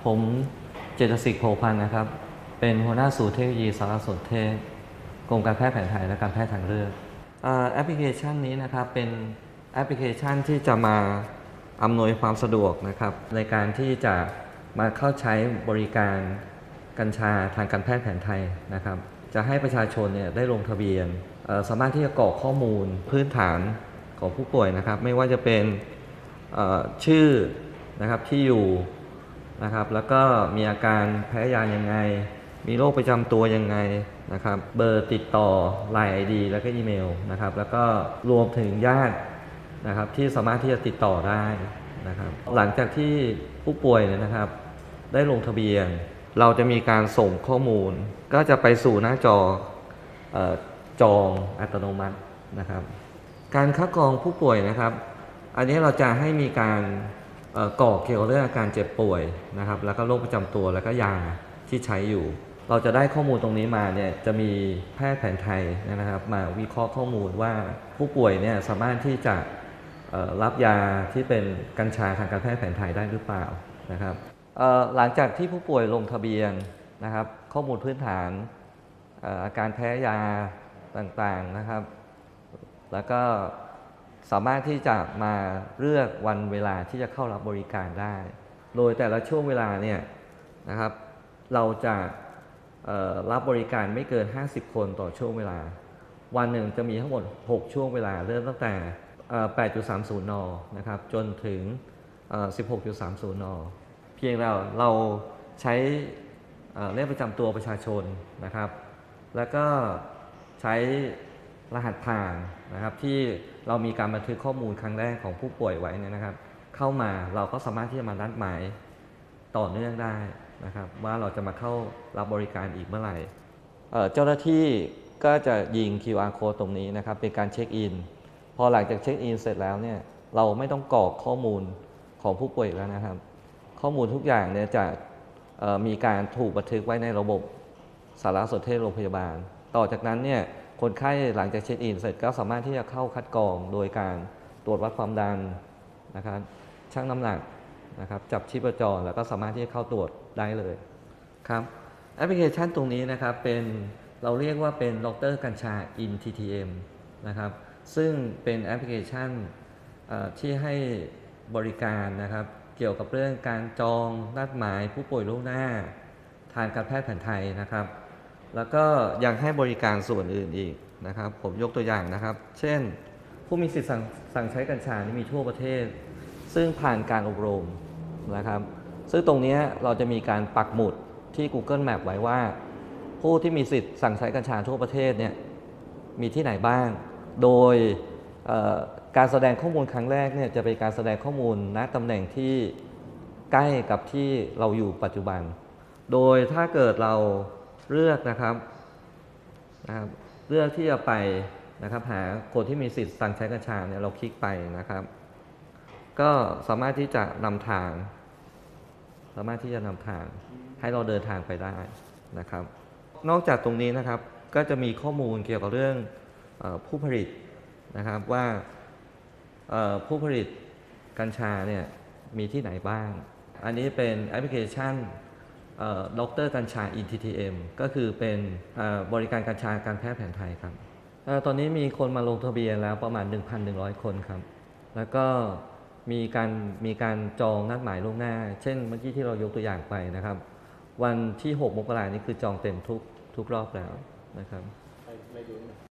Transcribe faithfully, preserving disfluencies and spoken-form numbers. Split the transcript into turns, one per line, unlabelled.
ผมเจตสิกโภพันธ์นะครับเป็นหัวหน้าศูนย์เทคโนโลยีสารสนเทศกรมการแพทย์แผนไทยและการแพทย์ทางเลือกแอปพลิเคชันนี้นะครับเป็นแอปพลิเคชันที่จะมาอำนวยความสะดวกนะครับในการที่จะมาเข้าใช้บริการกัญชาทางการแพทย์แผนไทยนะครับจะให้ประชาชนเนี่ยได้ลงทะเบียนสามารถที่จะกรอกข้อมูลพื้นฐานของผู้ป่วยนะครับไม่ว่าจะเป็นชื่อนะครับที่อยู่นะครับแล้วก็มีอาการแพ้ยายังไงมีโรคประจำตัวยังไงนะครับเบอร์ติดต่อ ไลน์ ไอ ดี แล้วก็อีเมลนะครับแล้วก็รวมถึงญาตินะครับที่สามารถที่จะติดต่อได้นะครับหลังจากที่ผู้ป่วยเนี่ยนะครับได้ลงทะเบียนเราจะมีการส่งข้อมูลก็จะไปสู่หน้าจอเอ่อจองอัตโนมัตินะครับการคัดกรองผู้ป่วยนะครับอันนี้เราจะให้มีการกรอกเกี่ยวกับเรื่องอาการเจ็บป่วยนะครับแล้วก็โรคประจำตัวแล้วก็ยาที่ใช้อยู่เราจะได้ข้อมูลตรงนี้มาเนี่ยจะมีแพทย์แผนไทยนะครับมาวิเคราะห์ข้อมูลว่าผู้ป่วยเนี่ยสามารถที่จะรับยาที่เป็นกัญชาทางการแพทย์แผนไทยได้หรือเปล่านะครับหลังจากที่ผู้ป่วยลงทะเบียนนะครับข้อมูลพื้นฐานอาการแพ้ยาต่างๆนะครับแล้วก็สามารถที่จะมาเลือกวันเวลาที่จะเข้ารับบริการได้โดยแต่ละช่วงเวลาเนี่ยนะครับเราจะรับบริการไม่เกินห้าสิบคนต่อช่วงเวลาวันหนึ่งจะมีทั้งหมดหกช่วงเวลาเริ่มตั้งแต่ แปดจุดสามศูนย์ นนะครับจนถึง สิบหกจุดสามศูนย์ นเพียงเราเราใช้เลขประจำตัวประชาชนนะครับแล้วก็ใช้รหัสผ่านนะครับที่เรามีการบันทึกข้อมูลครั้งแรกของผู้ป่วยไว้เนี่ยนะครับเข้ามาเราก็สามารถที่จะมานัดหมายต่อเนื่องได้นะครับว่าเราจะมาเข้ารับบริการอีกเมื่อไหร่เจ้าหน้าที่ก็จะยิง คิว อาร์ Code ตรงนี้นะครับเป็นการเช็คอินพอหลังจากเช็คอินเสร็จแล้วเนี่ยเราไม่ต้องกรอกข้อมูลของผู้ป่วยแล้วนะครับข้อมูลทุกอย่างเนี่ยจะมีการถูกบันทึกไว้ในระบบสารสนเทศโรงพยาบาลต่อจากนั้นเนี่ยคนไข้หลังจากเช็คอินเสร็จก็สามารถที่จะเข้าคัดกรองโดยการตรวจวัดความดันนะครับชั่งน้ำหนักนะครับจับชีพจรแล้วก็สามารถที่จะเข้าตรวจได้เลยครับแอปพลิเคชันตรงนี้นะครับเป็นเราเรียกว่าเป็นดร.กัญชา in ที ที เอ็ม นะครับซึ่งเป็นแอปพลิเคชันที่ให้บริการนะครับเกี่ยวกับเรื่องการจองนัดหมายผู้ป่วยล่วงหน้าทางการแพทย์แผนไทยนะครับแล้วก็ยังให้บริการส่วนอื่นอีกนะครับผมยกตัวอย่างนะครับเช่นผู้มีสิทธิ์สั่งสั่งใช้กัญชานี่มีทั่วประเทศซึ่งผ่านการอบรมนะครับซึ่งตรงนี้เราจะมีการปักหมุดที่ Google Map ไว้ว่าผู้ที่มีสิทธิ์สั่งใช้กัญชาทั่วประเทศเนี่ยมีที่ไหนบ้างโดยการแสดงข้อมูลครั้งแรกเนี่ยจะเป็นการแสดงข้อมูลณตำแหน่งที่ใกล้กับที่เราอยู่ปัจจุบันโดยถ้าเกิดเราเลือกนะครับนะครับเลือกที่จะไปนะครับหาคนที่มีสิทธิ์สั่งใช้กัญชาเนี่ยเราคลิกไปนะครับก็สามารถที่จะนำทางสามารถที่จะนำทางให้เราเดินทางไปได้นะครับนอกจากตรงนี้นะครับก็จะมีข้อมูลเกี่ยวกับเรื่องผู้ผลิตนะครับว่าผู้ผลิตกัญชาเนี่ยมีที่ไหนบ้างอันนี้เป็นแอปพลิเคชันดร.กัญชา in ที ที เอ็ม ก็คือเป็นบริการกัญชาการแพทย์แผนไทยครับตอนนี้มีคนมาลงทะเบียนแล้วประมาณ หนึ่งพันหนึ่งร้อย คนครับแล้วก็มีการมีการจองนัดหมายล่วงหน้าเช่นเมื่อกี้ที่เรายกตัวอย่างไปนะครับวันที่หกมกราคมนี้คือจองเต็มทุกทุกรอบแล้วนะครับ